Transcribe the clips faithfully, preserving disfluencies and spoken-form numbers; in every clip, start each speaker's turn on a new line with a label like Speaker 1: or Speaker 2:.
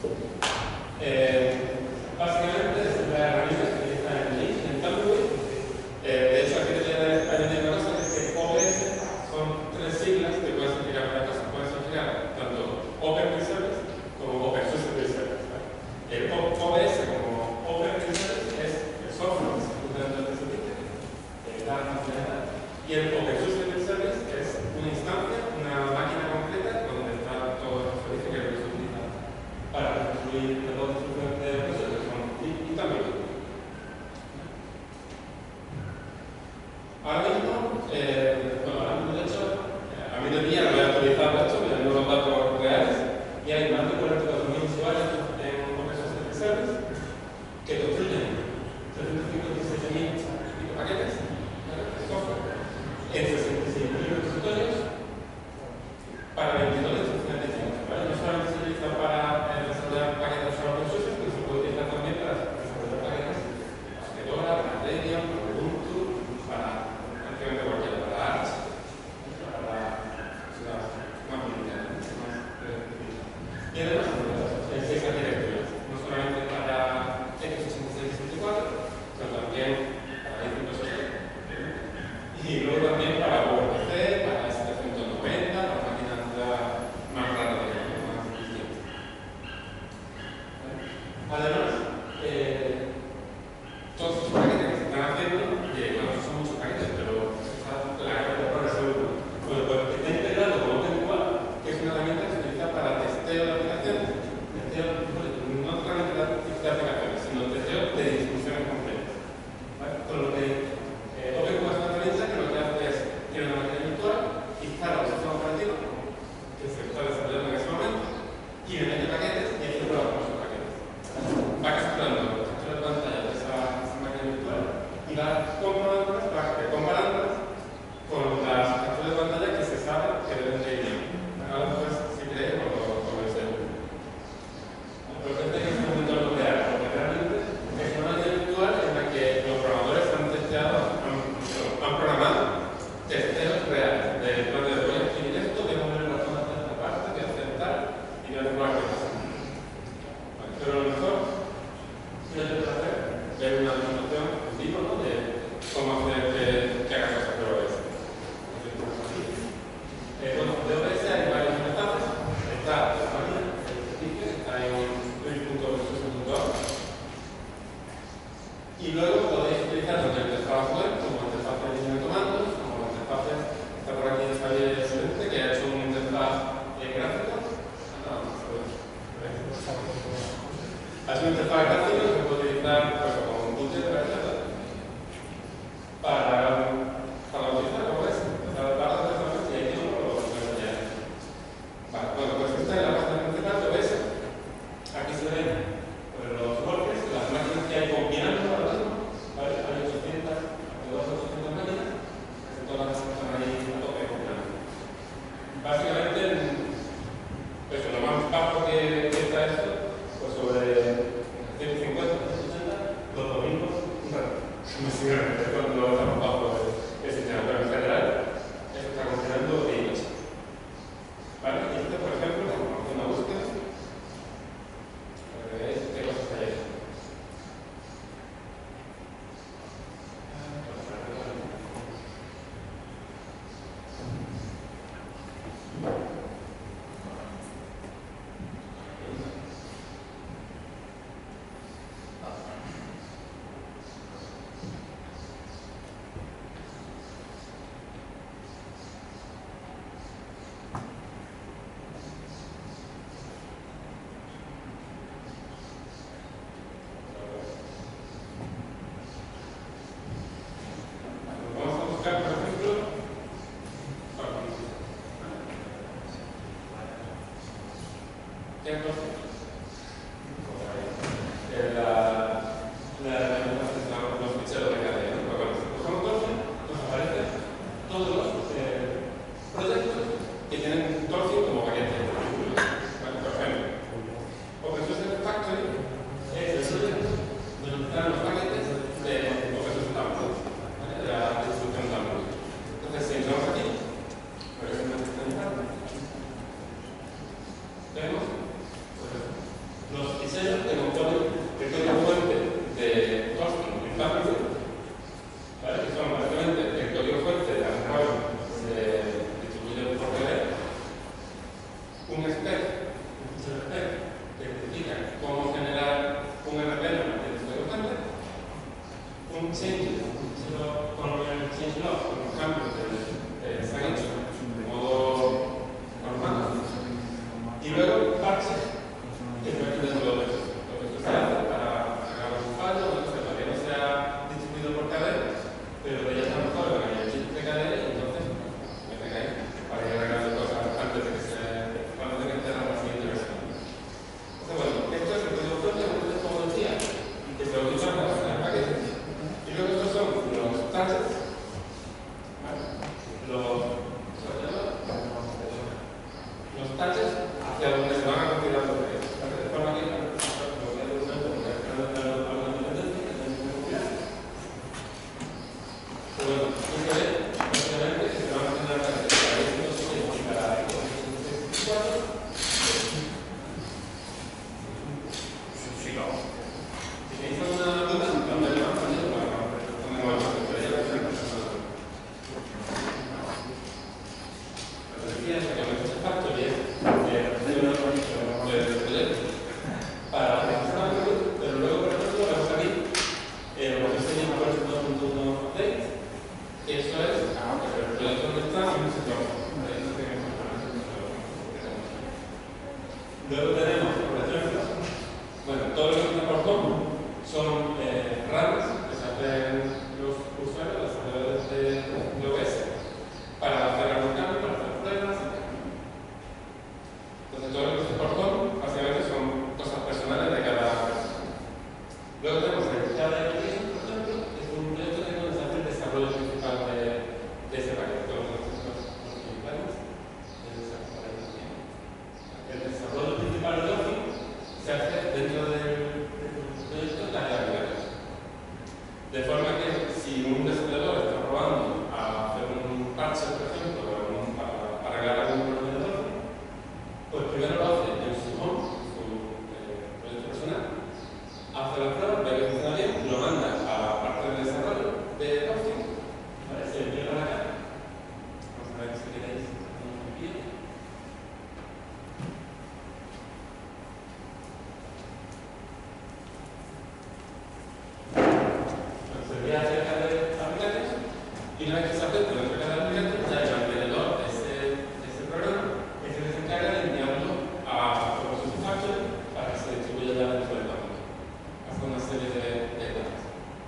Speaker 1: Eh, básicamente es la herramienta que utiliza en Linux, en Tumbleweed. Eh, de hecho, aquí te añadir una cosa, que es que O P S son tres siglas que pueden significar cada cosa. Pueden significar tanto Open Service como Open Service. El O P S como Open Service es el software que se ejecuta dentro del servicio, que da funcionalidad. Y el Open Service es una instancia, una máquina completa donde está todo el servicio que se utiliza para construir el modo de instrucción de procesos que son y también. Ahora mismo, eh, bueno, ahora mismo de hecho, a mí de día lo he actualizado esto, me los datos reales, y hay más de cuarenta y cuatro mil usuarios en Open Service que construyen trescientos cincuenta y seis mil paquetes de software en sesenta y seis mil repositorios para veintidós instrucciones distintas. ¿Vale? No solamente se utiliza para eh, desarrollar paquetes para open source, pero se puede utilizar también para desarrollar paquetes para Fedora, para Debian, para Ubuntu, para prácticamente cualquiera, para Arch, para las más militares. Y además, en seis arquitecturas, no solamente para X ochenta y seis sesenta y cuatro, sino también para I cinco ochenta y luego también para PowerPC, para setecientos noventa, para máquinas más raras de la más distintas. Además, eh, todos estos paquetes que se están haciendo, que bueno, son muchos paquetes, pero la gran error es seguro. Bueno, pues está integrado con OpenQual, que es una herramienta que se utiliza para testeo de aplicaciones. Testeo, no solamente de aplicaciones, sino testeo de distribuciones completas. ¿Vale? Con lo que eh, OpenQual es una herramienta que lo que hace es, tiene una máquina virtual, instala un sistema operativo que se está desarrollando en ese momento, y le mete paquetes y hay que probar con esos paquetes. Va capturando la captura de pantalla de esa, esa máquina virtual y va comparándolas, va comparándolas con las capturas de pantalla que se sabe que deben de ir bien. Ahora después, si queréis, con lo deseo. Pero este es un momento nuclear, porque realmente es una máquina virtual en la que los programadores han testeado, han, han programado testeos reales. De plan de voy a escribir esto, voy a poner la zona de esta parte, voy a aceptar y voy a probar qué pasa. Vale, pero lo mejor, si lo que hacer, ver una demostración en vivo, ¿no? De cómo hacer que, que haga cosas de O S. Eh, bueno, de O S hay varios enlaces. Está la máquina, el servicio, está en www punto opensource punto org. Y luego podéis utilizar tanto la interfaz web como la interfaz de línea de comandos, como la interfaz, está por aquí Javier Excelente, que ha hecho una interfaz eh, gráfica. No, no, ha hecho una interfaz gráfica que se puede utilizar pues, como un budget de la para, para utilizar como es, para dar las personas y ahí mismo lo podemos ya. Vale, bueno, pues esta es la página principal de O S. Aquí se ven pues, los bloques, las máquinas que hay combinando ahora mismo. ¿Vale? Hay ochocientas, alrededor de ochocientas máquinas, casi todas las están ahí a tope combinando. Básicamente, pues, lo más bajo que, que está esto, pues sobre ciento cincuenta, ciento ochenta, los domingos, un rato. Básicamente, cuando estamos bajo el sistema, pero en general, esto está considerando de noche. ¿Vale? Y esto, por ejemplo, vamos a hacer una búsqueda para que veáis qué cosas hay aquí. Por ejemplo, ¿qué cosa? La, la, los ficheros de cadena. ¿No? Cuando cogemos Torsion, nos aparecen todos los eh, proyectos que tienen Torsion como paquete. Bueno, por ejemplo, OpenSUSE Factory es el proyecto donde están los paquetes de OpenSUSE Tablet, ¿vale? De la distribución Tablet. Entonces, si entramos aquí, por ejemplo, vemos pues, un spec, un feature spec, que explica cómo generar un R P L a partir de este documento, un change, con el change log, con los cambios que eh, se han hecho de modo normal, y luego parches, que es lo que lo que se hace para sacar un fallo, o sea, para que no sea distribuido por cadena, pero que ya está mejor en el chip de cadena, y entonces me tenga ahí para ir arreglando cosas antes de que se antes de que entren la siguiente versión. Entonces, bueno, esto es el código fuente, como decía, que se utiliza para hacer paquetes. Y luego estos son los touches, ¿vale? Los, los touches hacia donde se van a configurar los paquetes. De forma que bueno, esto es básicamente que se van a generar paquetes para estos y para estos cuatro. Si tenéis alguna duda, también lo vamos a hacer para responder más. Lo decía es que los factories de una proyecto para registrar un producto, pero luego, por ejemplo, vamos aquí lo que se llama dos punto uno update. Eso es, el proyecto donde está, un sector. Luego tenemos, por ejemplo, bueno, todo lo que está por común son eh, runs que se hacen los usuarios, los desarrolladores de O S, para hacer algún cambio, para hacer pruebas. Entonces, todo lo que está por común, básicamente son cosas personales de cada persona. Luego tenemos el Java Application, por ejemplo, que es un proyecto que donde se hace el desarrollo principal de, de ese paquete. Todos los principales. El desarrollo principal de Logic se hace dentro del, del proyecto de área de De forma que si un desarrollador está probando a hacer un parche, por ejemplo, un, para, para arreglar algún problema de Logic, pues primero lo hace en su home, su eh, proyecto personal, hace la prueba, ve que funciona bien, lo manda a la parte del desarrollo de Logic, ¿vale? Se envía para acá. Vamos a ver si queréis un envío. Se envía acerca de aplicaciones y una vez que se acepta dentro de cada aplicación, ya el mantenedor de ese, de ese programa es el que se encarga de enviarlo a Processing Factory para que se distribuya ya dentro del campo. Hace una serie de, de etapas.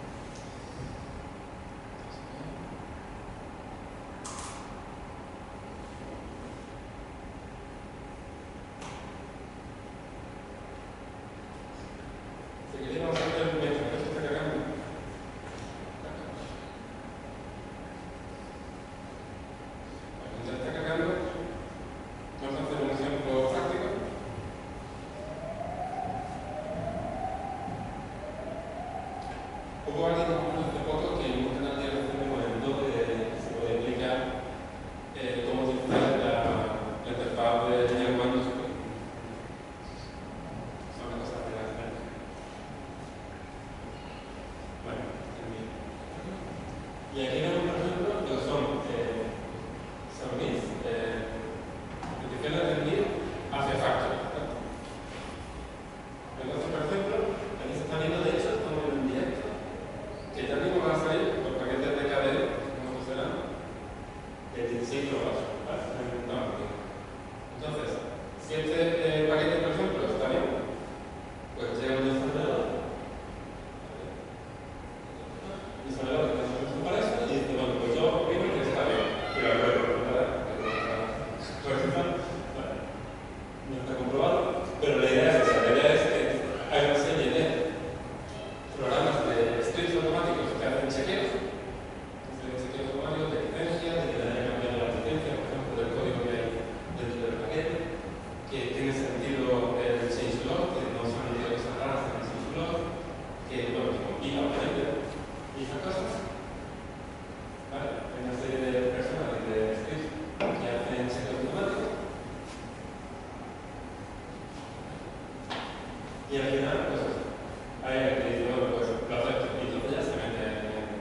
Speaker 1: Si queréis vamos a hacer mientras que esto está cargando. Mientras está cargando, vamos a hacer un ejemplo práctico. Hubo alguien hace poco que en un canal de R C me comentó que se puede explicar eh, cómo utilizar la, la interfaz de Windows. Son las cosas de la gente. Bueno, y aquí vemos, por ejemplo, lo que son eh, submits, eh, peticiones de envío hacia Factory. Entonces, por ejemplo, aquí se está viendo, de hecho, estamos en directo, que ya mismo van a salir los paquetes de cadena, como serán, de dieciséis kilobytes, ¿vale? Entonces, si este eh, paquete, por ejemplo, está bien, pues llega un desarrollador, el desarrollador que está haciendo para eso, y dice, bueno, pues yo opino que está bien, pero luego, ¿verdad? Por ejemplo, bueno, no está comprobado, pero la idea es esa, la idea es que hay una serie de programas de scripts automáticos que hacen chequeos, chequeos automáticos de licencia, de que le haya cambiado la licencia, por ejemplo, del código que hay dentro del paquete, que tiene sentido el change log, que no se han metido cosas raras en el change log, que, bueno, que compila, obviamente, y esas cosas. ¿Vale? Hay una serie de personas de scripts que hacen chequeos automáticos. Y al final, pues, hay alguien que dice, bueno, pues, lo acepto, y entonces ya se mete en...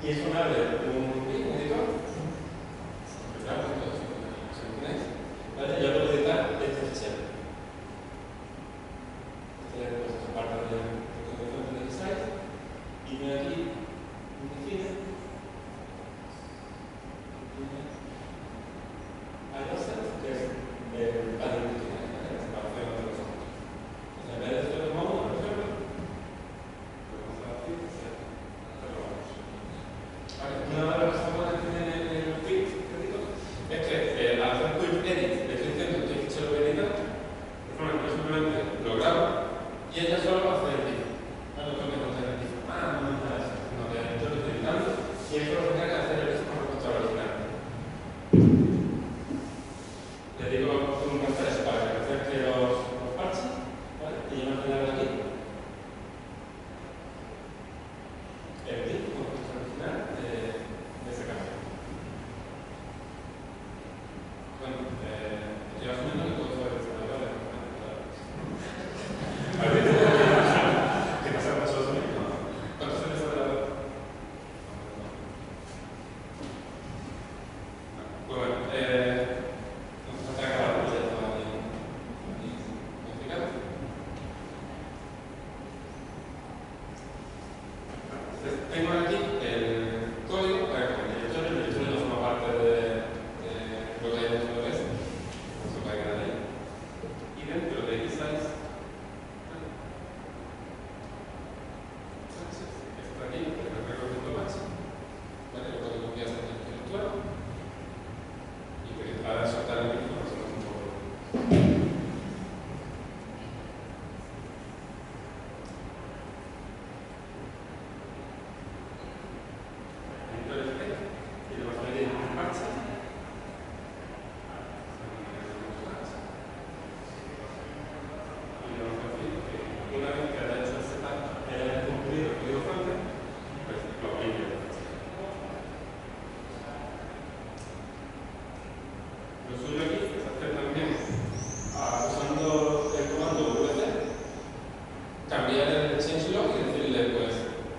Speaker 1: Y eso me abre un editor. ¿Vale? Yo puedo editar este fichero. Esta es la parte de site. Y viene aquí, define. Hay dos sets, que es el panel de final, ¿vale? La separación de los otros. En vez de hacer los módulos, por ejemplo, podemos hacer aquí, pero vamos. Vale, una de las cosas buenas que tiene el feed es que eh, al hacer quick edit, le estoy diciendo que este fichero lo voy a editar, de forma que yo simplemente lo grabo y ella solo va a hacer el vídeo. No lo tengo que contar el vídeo. Ah, no, no, no, no, yo lo estoy editando y eso lo encarga de hacer el vídeo con respecto al original. Le digo un refresh para que refresque los, los parches, ¿vale? Y yo me voy a dar aquí el vídeo con respecto al original de, de ese cambio. Bueno, eh, estoy asumiendo que todo eso es desarrollado de a ver, ¿qué pasa con los sonidos? ¿Cuántos se desarrollaron? Pues bueno, eh, nos falta acabar, pues ya estaba bien explicado. Entonces, tengo aquí el código para que el directorio, el directorio no forma parte de, de lo que hay dentro de esto, no se puede quedar ahí. Y dentro de Resize, está aquí, el recurso máximo, ¿vale? Lo puedo copiar en el usuario y que ahora soltar el mismo no es un poco. Entonces, y lo vamos a meter en marcha. Y lo vamos a decir que una vez que haya hecho el setup, haya cumplido el código fuente, pues lo aplique. Lo suyo aquí es hacer también, ah, usando el comando V C, cambiar el changelog y decirle, pues,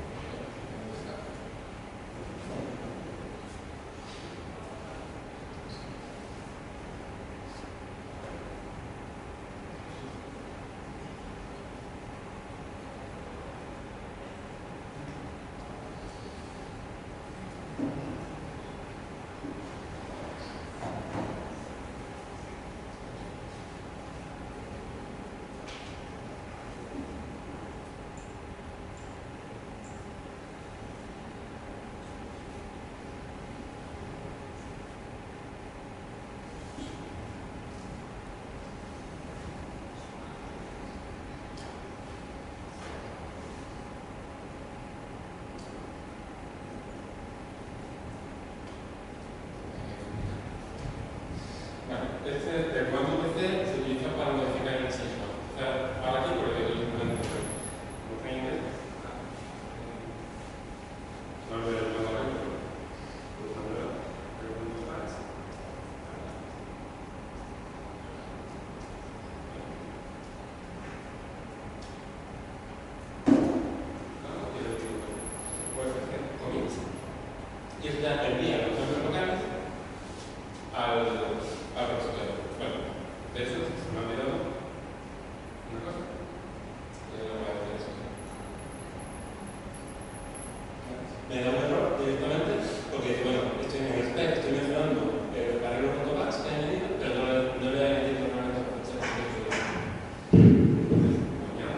Speaker 1: este, el comando V C se utiliza para modificar el changelog. O sea, ahora aquí, porque yo lo implemento como está en inglés, no lo veo el comando ahora, pero usando el comando flash. Pues hacer commit y esto ya envía los campos locales al, al repositorio. Bueno, de hecho, se me ha olvidado una cosa. Ya no voy a hacer eso. Me da un error directamente porque dice, bueno, estoy en el spec, estoy mencionando el arreglo.batch que he añadido, pero no, no le he añadido realmente la fecha de servicio. Entonces, mañana.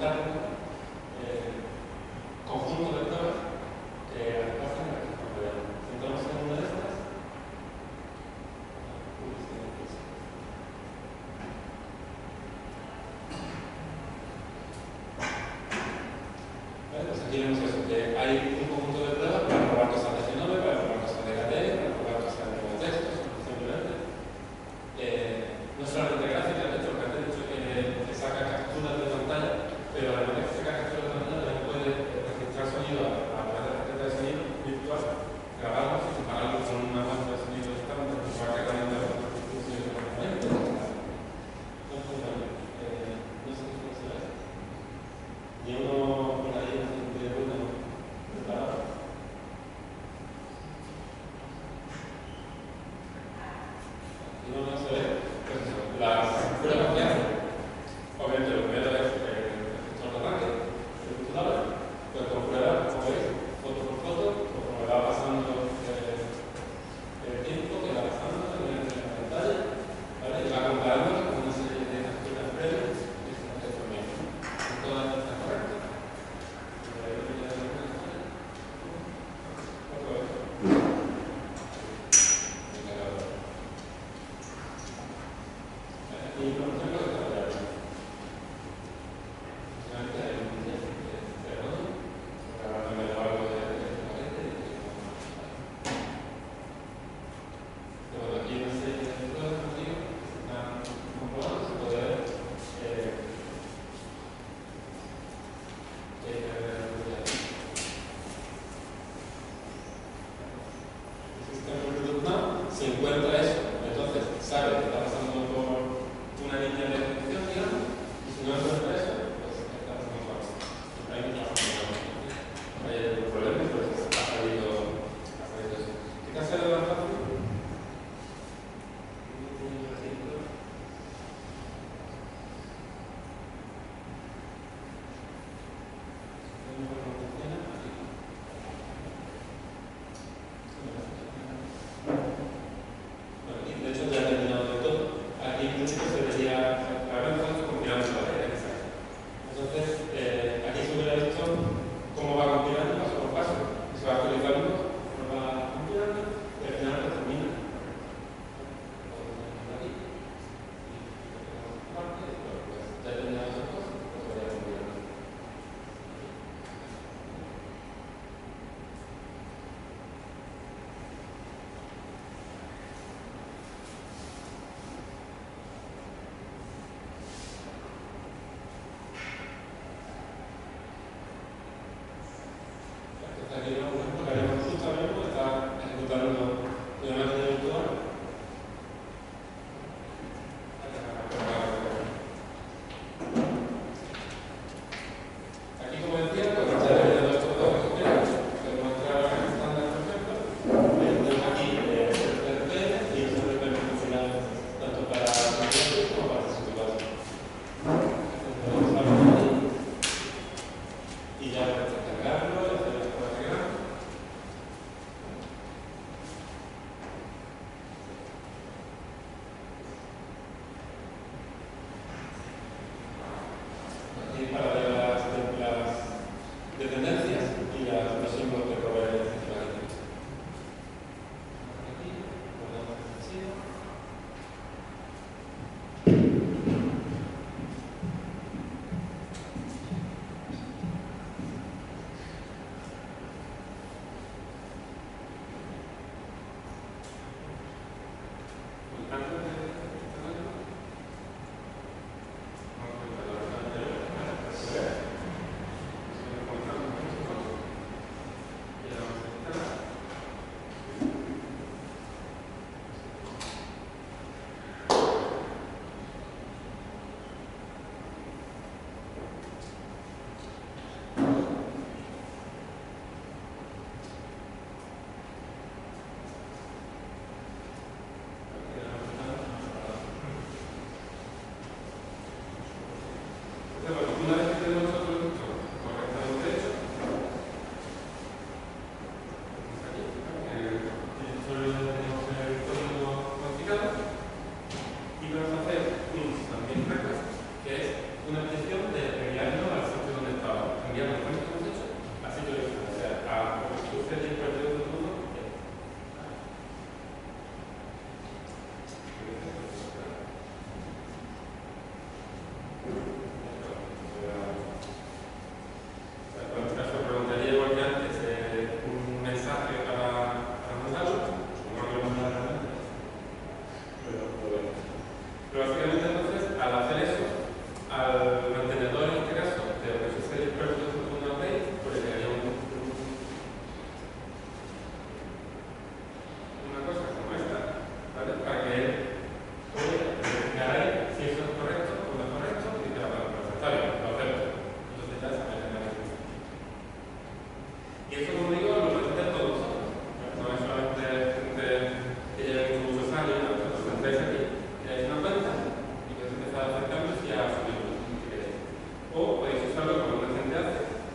Speaker 1: presentar eh, conjuntos de pruebas que hacen la que entramos en una de estas. Vale, pues aquí vemos eso, que hay un conjunto de pruebas para probar cosas de genoma, para probar cosas de A D N, para probar cosas de textos, simplemente. Eh, no solamente gráficas, de hecho, que antes he dicho que, que saca capturas de pantalla, pero además de que saca capturas de pantalla, también puede registrar sonido a, a través de la tarjeta de sonido virtual, grabarlos y compararlos con una muestra de sonido estándar, para que también de los funciones correctamente. No sé qué será. Y uno por ahí de una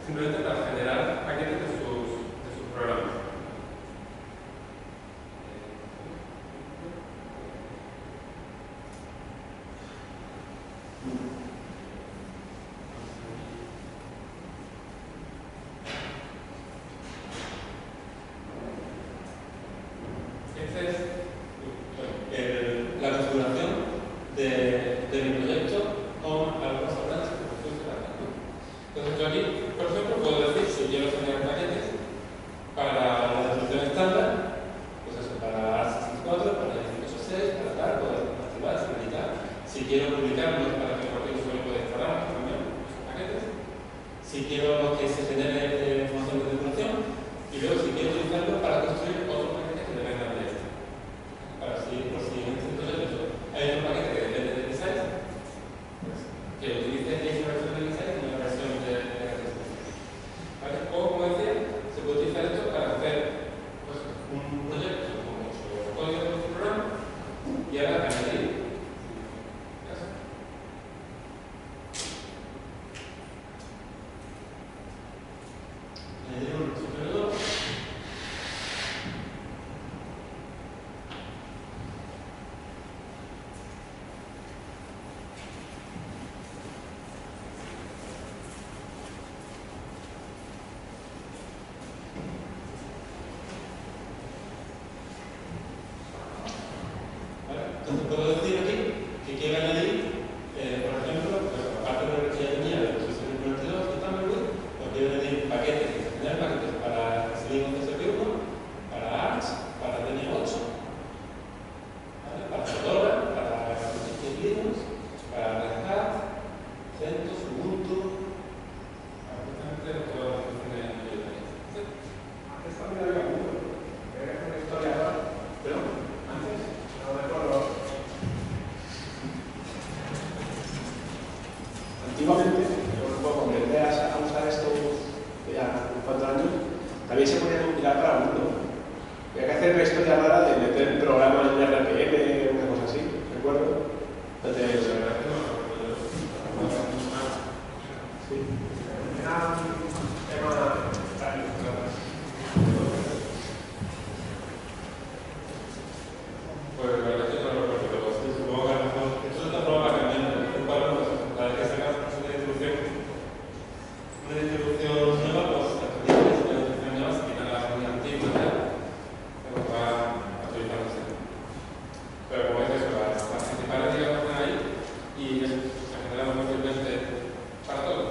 Speaker 1: simplemente para generar paquetes de sus, de sus programas. Esta es el, la configuración de, de mi proyecto con algunos hablantes que funciona la canción. Entonces yo aquí, por ejemplo, puedo decir si quiero generar paquetes para la resolución estándar, pues eso, para A R sesenta y cuatro, para dieciocho punto seis, para tal, poder activar, sincronizar. Si quiero publicarlos para que cualquier usuario pueda instalar también esos paquetes. Si quiero que se genere información de tripulación. Y luego si quiero utilizarlo para construir otros paquetes que dependan de esto. Para si, por si en este proyecto hay un paquete que depende de design, pues, que utilice esa versión de design y una versión de R T S. ¿Vale? O, como decía, se puede utilizar esto para hacer pues, un proyecto con mucho código de nuestro programa y ahora añadir. Añadir un superior. Entonces puedo decir aquí que quiero añadir, eh, por ejemplo, pues, aparte de lo que ya tenía de posición cuarenta y dos de Thunderbird, pues quiero añadir paquetes, generar paquetes para Slim once S P uno, para Arch, para D N I ocho, ¿vale? Para Fedora, para Linux, para Red Hat, CentOS, Ubuntu, para justamente todas las funciones mayoritarias. ¿Sí? Antes también había uno, era una historia ahora, pero antes. No recuerdo.
Speaker 2: Antiguamente, yo recuerdo cuando empecé a usar esto ya unos cuatro años, también se podía compilar para Windows. Había que hacer una historia rara de meter el programa en un R P M, una cosa así, ¿recuerdo? Entonces, sí. Era un tema
Speaker 1: Pues la verdad es que no lo recuerdo, pero sí, supongo que a lo mejor esto está probado cambiando. Un par de cosas. Cada vez que sacas una distribución, una distribución nueva, pues actualizas una distribución nueva, se quitan las muy antiguas y tal, pero va actualizándose. Pero como es eso, las, las principales digamos están ahí y eso se genera muy fácilmente para todos.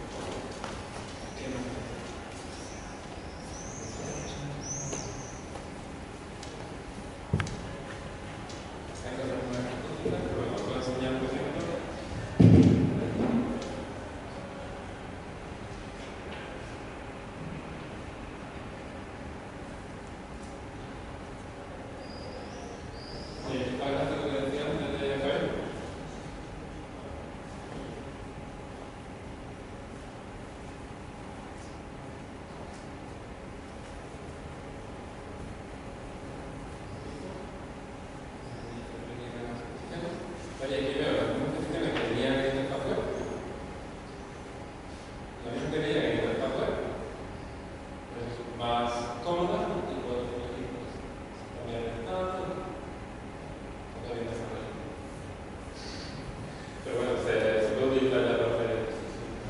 Speaker 1: Oye, aquí veo las mismas funciones que tenían en esta web. La misma que tenían en esta web. Pues es más cómoda y puedo elegir pues, cambiar el estado. Está bien desarrollado. Pero bueno, se, se puede utilizar ya para hacer esto.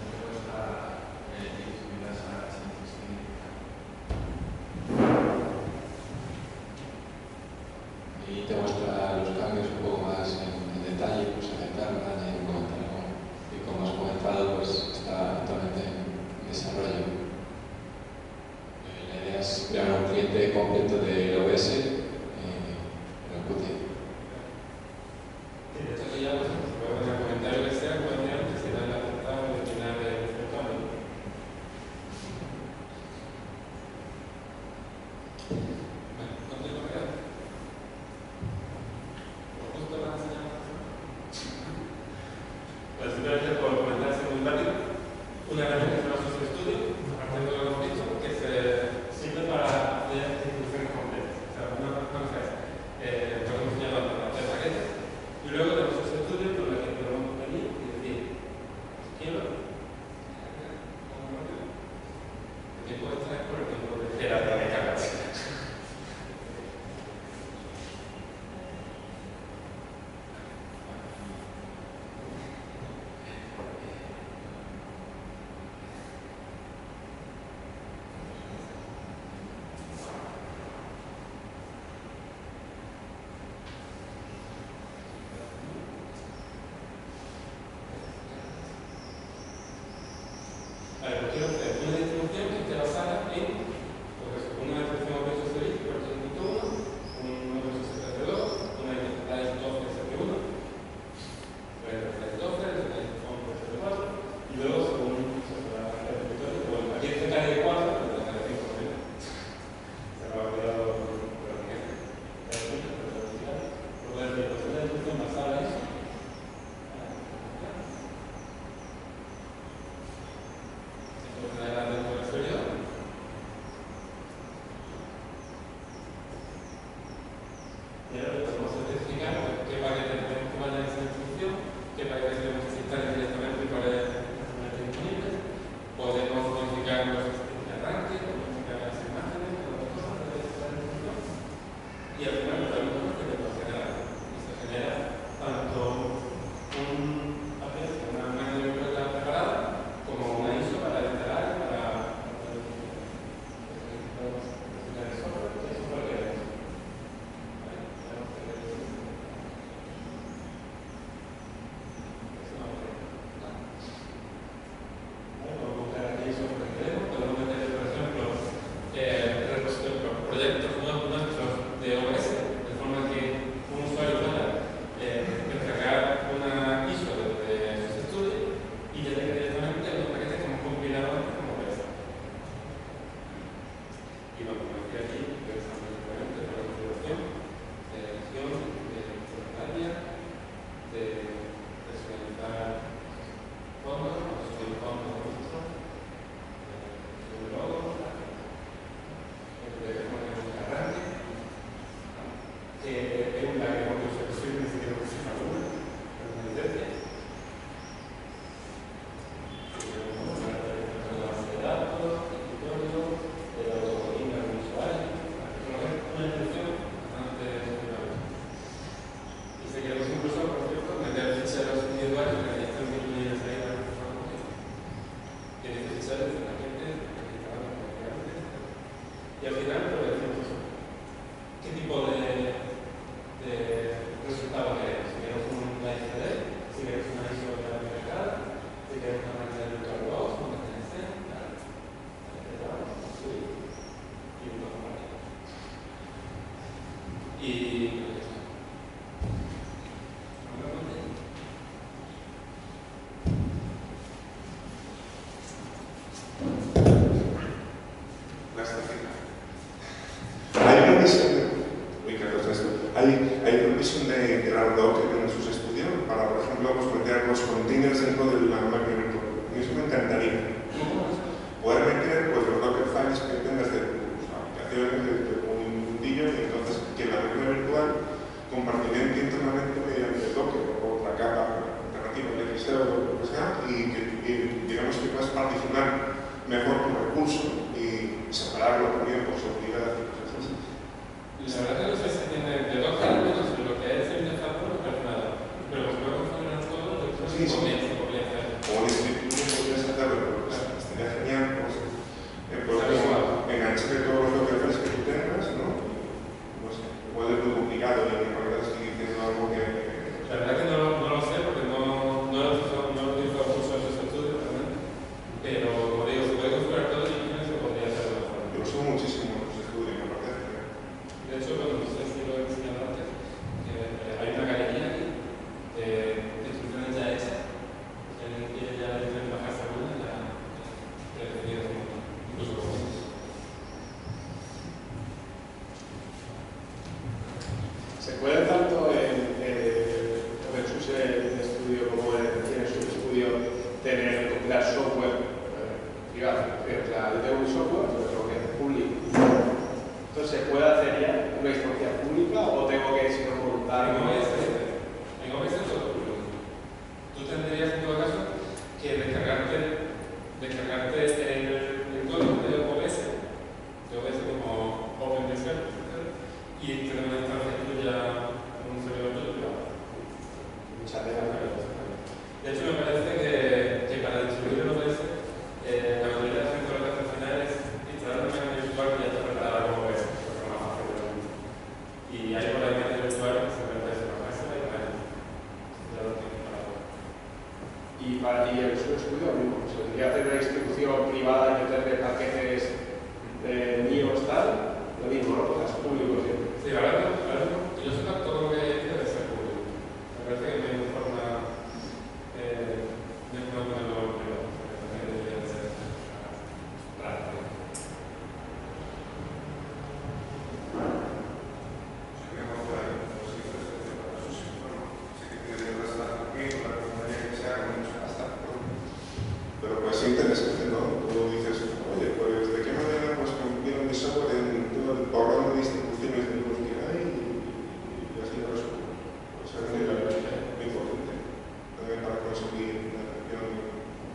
Speaker 3: Y te muestra los cambios un poco más en, en detalle, pues aceptar, añadir un comentario. Y como has comentado, pues está actualmente en desarrollo. Eh, la idea es crear un cliente completo de O S eh, en Qt.
Speaker 1: Y de hecho, aquí ya pues, se puede poner el comentario que sea, puede tener que se da la aceptado y eliminar el cambio. Bueno, continúo ya. Justo la enseñamos. Pues simplemente por comentarse muy rápido, una herramienta que se llama Social Studio, aparte de lo que hemos dicho, que se sirve para hacer distribuciones completas. O sea, una cosa es, eh, lo que hemos enseñado para hacer paquetes, y luego tenemos Social Studio con la que podemos venir y decir, quiero, tiempo de estar por el tiempo de espera de recargarse. Vale, pues quiero hacer una distribución que esté basada en pues eso, una distribución objeto feliz por tres punto uno, un objeto setenta y dos, una identidad doce setenta y uno, una identidad doce, una identidad setenta y cuatro, y luego según el repertorio, bueno, aquí es cerca de cuatro, pero cerca de cinco también. Se me ha olvidado la gente. Luego la distribución basada en eso. Y ahora podemos especificar qué paquetes tenemos que mandar en esa distribución, qué paquetes tenemos que instalar directamente y cuáles están disponibles. Podemos modificar los sistemas de arranque, modificar las imágenes, todas las cosas de esta distribución. Y al final lo tenemos que tenemos que generar. Y se genera tanto un papel, una máquina de biblioteca preparada, como una I S O para instalar, para modificar el software, el software que queremos. Proyectos nuestros de O B S, de forma que un usuario pueda eh, descargar una I S O desde sus estudios y ya tenga directamente los paquetes que hemos compilado antes como O B S. Y bueno, como decía aquí, interesante simplemente por la configuración de elección, de secundaria, de personalizar fondos, de subir fondos de registro, de subir logos, que es un lago porque se posible ni siquiera que se llama una, pero una licencia. La base de datos, el escritorio, el autonomía del usuario, una instrucción bastante funcional. Y se quedó incluso, por cierto, meter ficheros individuales que ya están disponibles ahí para que fueran contigo. Tienes ficheros de la gente, que estaban antes, y al final, pues decimos eso. ¿Qué tipo de de resultados queremos? Si queremos un I C D, si queremos una I S O de la mercado, si queremos una máquina de VirtualBox, una T N C, tal, etcétera, y un poco más. Y
Speaker 4: la estática. Hay una visión de... Uy, ¿qué es esto? Hay, hay una visión de crear Docker en sus estudios para, por ejemplo, pues, meter los containers dentro de la máquina virtual. A mí eso me encantaría. Poder meter pues, los Docker files que tengas de pues, aplicaciones, de, de un mundillo, y entonces que la máquina virtual compartimente internamente mediante Docker o otra capa alternativa de X E O o lo que sea, y que y, digamos que puedas particionar mejor tu recurso y separarlo también por seguridad y cosas así.
Speaker 1: la verdad que no sé si tiene de Docker, al menos lo que es el interfaz no es nada, pero los luego configurar todo, yo creo que comienza por hacer.
Speaker 4: Como distribución podrías hacerlo, pero pues, estaría genial, pues, eh, pues como engancharte todos los Docker files que tú tengas, ¿no? No sé, igual es muy complicado y en realidad estoy diciendo algo que...
Speaker 1: La verdad que no, no lo sé porque no, no lo utilizo, no lo utilizo mucho en esos estudios realmente, pero como digo, se puede configurar todo y no se podría hacerlo mejor.
Speaker 4: Yo uso muchísimo los estudios, me parece.
Speaker 1: De hecho, cuando no sé si lo he enseñado antes, que hay una galería aquí de instrucciones ya hechas, que alguien quiere ya directamente bajarse alguna, ya predefinidas un montón, incluso como
Speaker 2: ¿Se puede tanto en OpenSUSE el estudio como en SubStudio tener compilar software eh, privado? O sea, yo tengo un software, pero que es público. Entonces, ¿se puede hacer ya una instancia pública o tengo que ir sin montar?
Speaker 1: En O B S, en O B S todo público. Tú tendrías en todo caso que descargarte, descargarte el, el código de O B S
Speaker 2: meterle paquetes eh, míos, tal, lo mismo, ¿no? Cosas públicos siempre.
Speaker 1: Sí, la verdad, la verdad, yo sé que todo lo que debe ser público. Me parece que no hay forma eh, de no ponerlo en privado. También debería ser práctico.
Speaker 4: Pero pues es interesante, ¿no? Tú dices, oye, pues de qué manera pues combino mi software en todo el programa de distribuciones de libros que hay y, y así lo resuelvo. O sea, es muy importante también para conseguir una atención.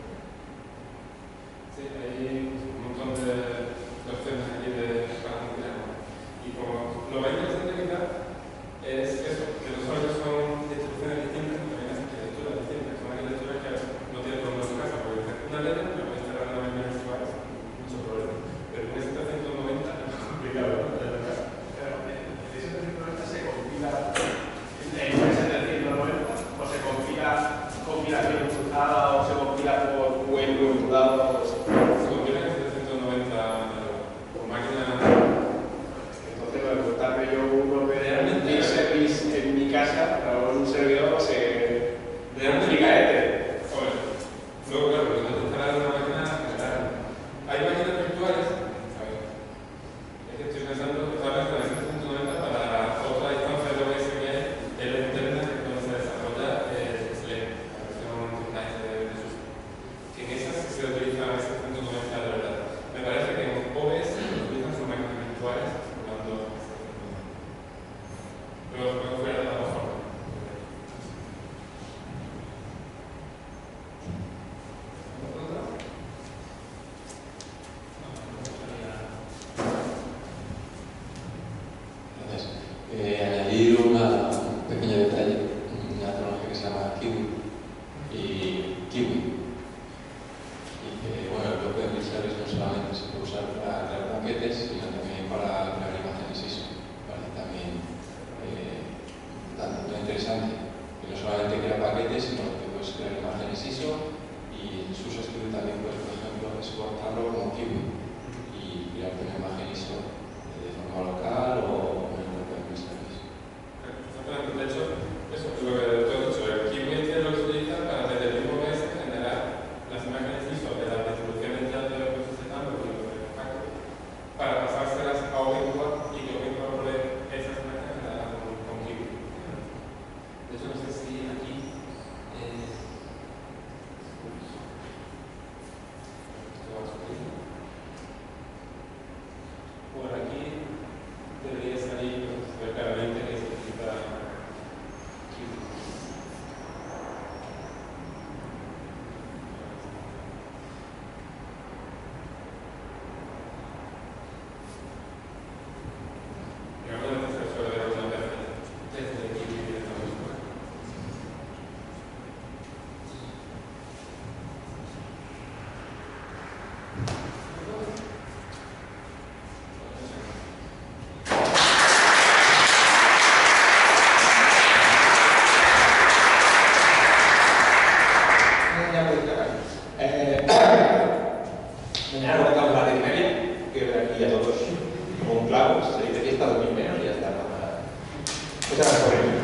Speaker 1: Sí, hay un montón de opciones allí de para compilar. Y como lo más interesante quizás es eso, que los usuarios son distribuciones distintas, pero también es arquitecturas distintas, son arquitecturas que no tienen por su casa, porque una letra me puede instalar en la máquina virtual, mucho problema. Pero con ese trescientos noventa es más complicado, ¿no?
Speaker 2: Pero en ese trescientos noventa se compila en trescientos noventa o se compila compilación cruzada o se compila por web vinculado.
Speaker 1: Se compila en trescientos noventa con máquina.
Speaker 2: Entonces, lo de montarme yo un O P D service en mi casa para un servidor se
Speaker 1: Realmente,
Speaker 2: gigaete.
Speaker 1: Joder. Luego, claro, porque no te instalas una máquina general. Hay máquinas virtuales, a ver, es que estoy pensando, ¿sabes? En el trescientos noventa para otra instancia de O S que hay, el Internet, donde se desarrolla eh, Slate, la versión Enterprise de, de sus. Que en esas sí se utiliza el trescientos noventa de verdad. Me parece que en O S se utilizan sus máquinas virtuales, hablando de pero luego fuera de la forma.
Speaker 3: Gracias. Eh, añadir una, un pequeño detalle, una tecnología que se llama Kiwi. Y Kiwi. Y que, bueno, el bloque de Mil Service no solamente se puede usar para crear paquetes, sino también para crear imágenes I S O. Vale, también eh, tanto interesante que no solamente crea paquetes, sino que puedes crear imágenes I S O y en su escrito también puedes, por ejemplo, exportarlo como Kiwi y crearte una imagen I S O de forma local o en el propio Mil Service.
Speaker 1: Exactamente, de hecho, eso es lo que tú has dicho, el Kiwi es lo que se utiliza para desde el mismo O S generar las imágenes I S O de las distribuciones ya de los que se están y los de contacto para pasárselas a O Virtual y que O Virtual pruebe esas imágenes generadas con, con Kiwi. De hecho, no sé si aquí eh, por aquí debería salir pues, claramente que se utiliza Kiwi. Y algunas veces se suele ver una vez desde Kiwi directamente.
Speaker 2: Eh, mañana voy a hablar de media, que de aquí a todos como un clavo, salir de fiesta, dormir menos y ya está. Muchas gracias por ello.